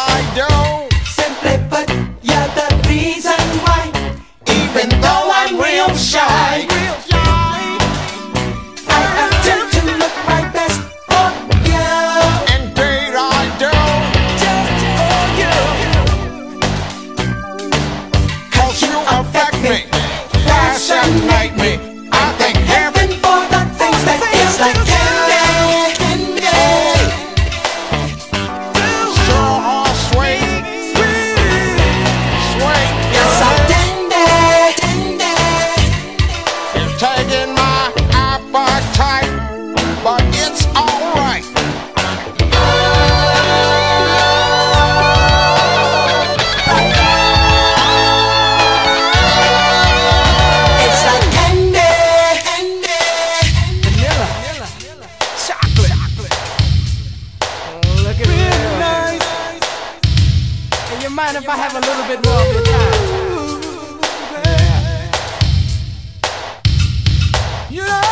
I do. Simply put, you're the reason why. Even though I'm real shy, I attempt to look my best for you. Indeed I do. Just for you. 'Cause you affect me, fascinate me. I thank heaven For the things that feels like candy. sure are sweet. Sweet, You're so girl. tender. It's taking my appetite, but it's alright. It's like candy. Vanilla, chocolate. Oh, look at real nice. Hey, you mind if I have a little bit more of your time? Yeah.